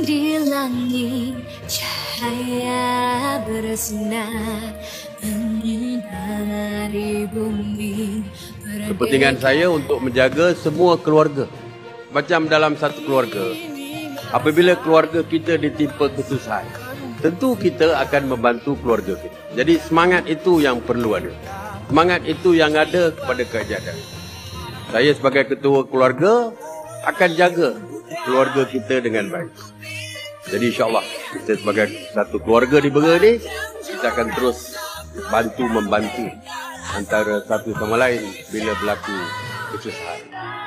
di langit, cahaya bersinar menyinari bumi. Kepentingan saya untuk menjaga semua keluarga. Macam dalam satu keluarga, apabila keluarga kita ditimpa kesusahan, tentu kita akan membantu keluarga kita. Jadi semangat itu yang perlu ada. Semangat itu yang ada kepada kejadian. Saya sebagai ketua keluarga akan jaga keluarga kita dengan baik. Jadi insyaAllah kita sebagai satu keluarga di Bera ni, kita akan terus membantu antara satu sama lain bila berlaku kesusahan.